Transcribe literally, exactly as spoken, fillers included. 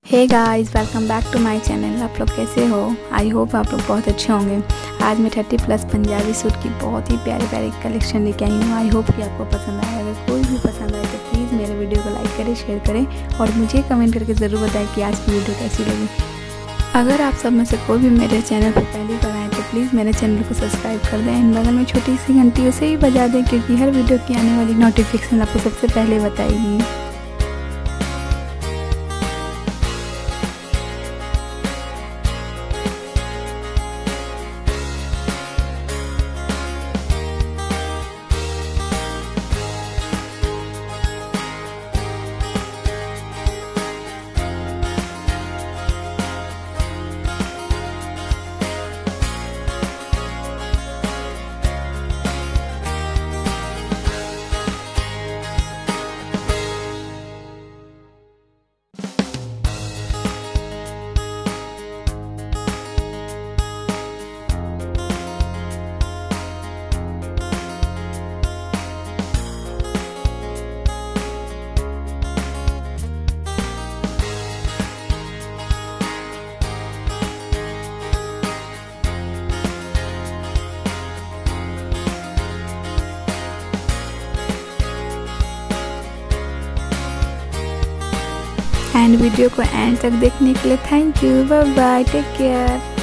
Hey guys, welcome back to my channel. आप लोग कैसे हो? आई होप आप लोग बहुत अच्छे होंगे। आज मैं थर्टी प्लस पंजाबी सूट की बहुत ही प्यारी प्यारी कलेक्शन लेके आई हूँ। आई होप कि आपको पसंद आए। अगर कोई भी पसंद आए तो प्लीज़ मेरे वीडियो को लाइक करें, शेयर करें और मुझे कमेंट करके ज़रूर बताएं कि आज की वीडियो कैसी लगी। अगर आप सब में से कोई भी मेरे चैनल पर पहली बार आए तो प्लीज़ मेरे चैनल को सब्सक्राइब कर दें एंड बगल में छोटी सी घंटी उसे ही बजा दें, क्योंकि हर वीडियो की आने वाली नोटिफिकेशन आपको सबसे पहले बताएगी। एंड वीडियो को एंड तक देखने के लिए thank you. Bye bye, take care.